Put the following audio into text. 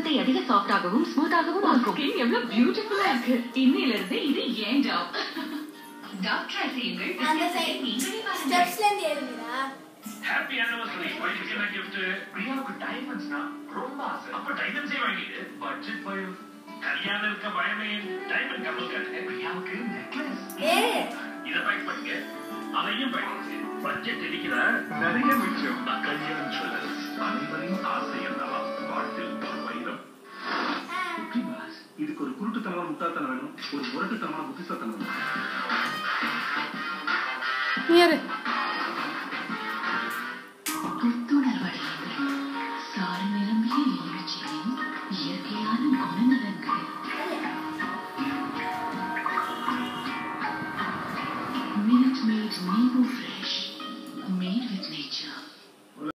முகத்தை அதிக சாஃப்டாகவும் ஸ்மூத்தாகவும் ஆக்கும். ஸ்கின் எவ்வளவு பியூட்டிஃபுல்லா இருக்கு. இன்னையில இருந்து இது ஏன் ஜாப். டாக் ட்ரை செய்யுங்கள். நீங்களே பாருங்க. ஸ்டெப்ஸ்ல இருந்து ஏறுங்கடா. Happy anniversary. வைஃப்க்கு என்ன gift? பிரியாவுக்கு டைமண்ட்ஸ்னா ரொம்ப ஆசை. அப்ப டைமண்ட்ஸே வாங்கிடு. பட்ஜெட் பயம். கல்யாணம் இருக்க பயமே. டைமண்ட் கப்பல் கட்டுங்க. பிரியாவுக்கு நெக்லஸ். இத பேக் பண்ணுங்க. அதையும் பேக் பண்ணுங்க. பட்ஜெட் இருக்கிறா நிறைய மிச்சம். கல்யாணம் ஜுவல்லர்ஸ். அனைவரின் ஆசை என்னவா? வாழ்த்தில் ஒரு வைரம். இதுக்கு ஒரு குருட்டுத்தனமான முட்டாள்தனம் வேணும், ஒரு முரட்டுத்தனமான புத்திசாலித்தனம் வேணும்.